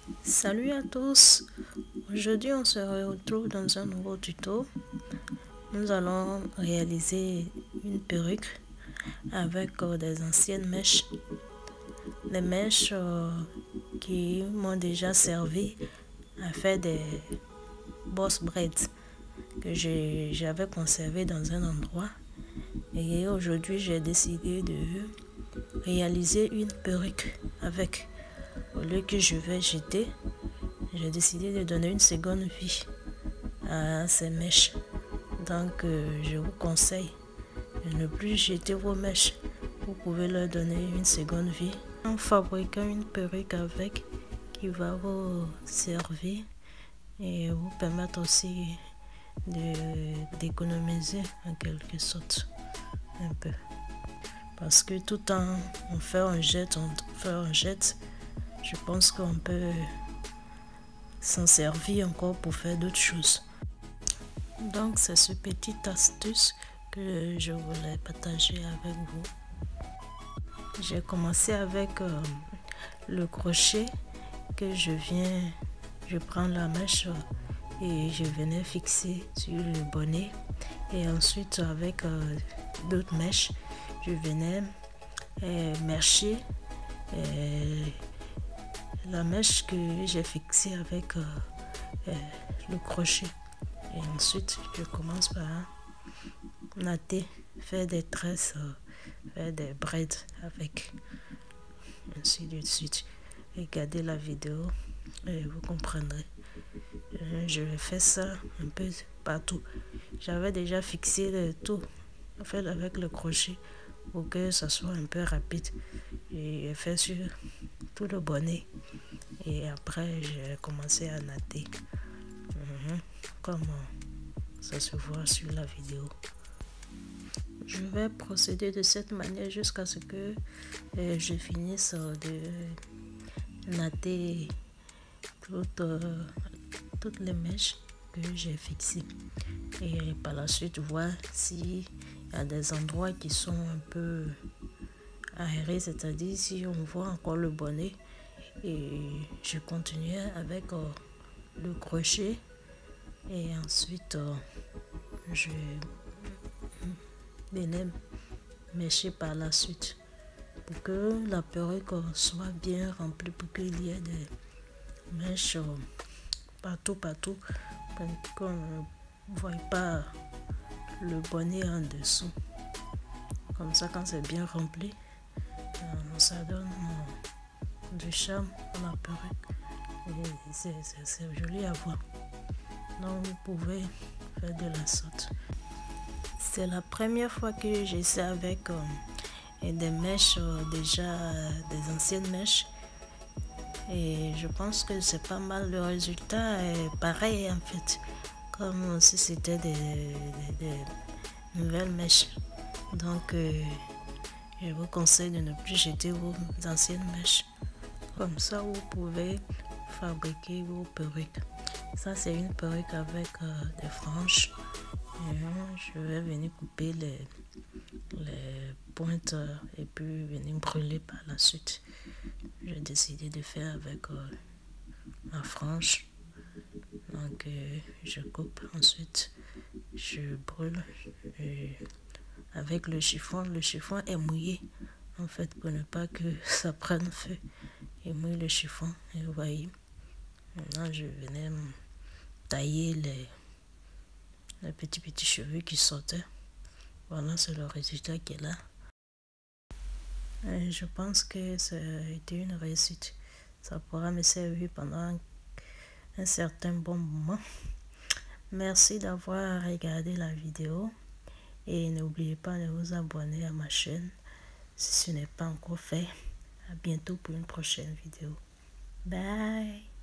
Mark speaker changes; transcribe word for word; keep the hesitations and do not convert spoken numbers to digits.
Speaker 1: Salut à tous, aujourd'hui on se retrouve dans un nouveau tuto. Nous allons réaliser une perruque avec euh, des anciennes mèches, les mèches euh, qui m'ont déjà servi à faire des boss braids que j'avais conservé dans un endroit, et aujourd'hui j'ai décidé de réaliser une perruque avec. Au lieu que je vais jeter, j'ai décidé de donner une seconde vie à ces mèches. Donc euh, je vous conseille de ne plus jeter vos mèches. Vous pouvez leur donner une seconde vie en fabriquant une perruque avec, qui va vous servir et vous permettre aussi d'économiser en quelque sorte un peu. Parce que tout le temps on fait un jet, on fait un jet, je pense qu'on peut s'en servir encore pour faire d'autres choses. Donc c'est ce petit astuce que je voulais partager avec vous. J'ai commencé avec euh, le crochet que je viens, je prends la mèche et je venais fixer sur le bonnet, et ensuite avec euh, d'autres mèches je venais euh, mècher euh, la mèche que j'ai fixée avec euh, euh, le crochet, et ensuite je commence par natter, faire des tresses, euh, faire des braids avec, ainsi de suite. Regardez la vidéo et vous comprendrez. Je vais faire ça un peu partout. J'avais déjà fixé le tout en fait avec le crochet pour que ça soit un peu rapide. J'ai fait sur tout le bonnet et après j'ai commencé à natter, mmh, comme ça se voit sur la vidéo. Je vais procéder de cette manière jusqu'à ce que euh, je finisse de natter toutes, euh, toutes les mèches que j'ai fixées, et par la suite voir s'il y a des endroits qui sont un peu aérés, c'est-à-dire si on voit encore le bonnet, et je continue avec euh, le crochet, et ensuite euh, je venais mècher par la suite pour que la perruque soit bien remplie, pour qu'il y ait des mèches partout partout, pour qu'on ne voit pas le bonnet en dessous. Comme ça, quand c'est bien rempli, ça donne du charme à la perruque et c'est joli à voir. Donc vous pouvez faire de la sorte. C'est la première fois que j'essaie avec euh, des mèches, euh, déjà euh, des anciennes mèches, et je pense que c'est pas mal. Le résultat est pareil en fait, comme si c'était des, des, des nouvelles mèches. Donc euh, je vous conseille de ne plus jeter vos anciennes mèches. Comme ça vous pouvez fabriquer vos perruques. Ça c'est une perruque avec euh, des franges. Et je vais venir couper les, les pointes et puis venir brûler par la suite. J'ai décidé de faire avec euh, la frange. Donc euh, je coupe, ensuite je brûle et avec le chiffon. Le chiffon est mouillé en fait pour ne pas que ça prenne feu. Et mouille le chiffon, et vous voyez. Maintenant je venais tailler les les petits petits cheveux qui sortaient. Voilà, c'est le résultat qui est là. Et je pense que ça a été une réussite. Ça pourra me servir pendant un certain bon moment. Merci d'avoir regardé la vidéo et n'oubliez pas de vous abonner à ma chaîne si ce n'est pas encore fait. À bientôt pour une prochaine vidéo. Bye.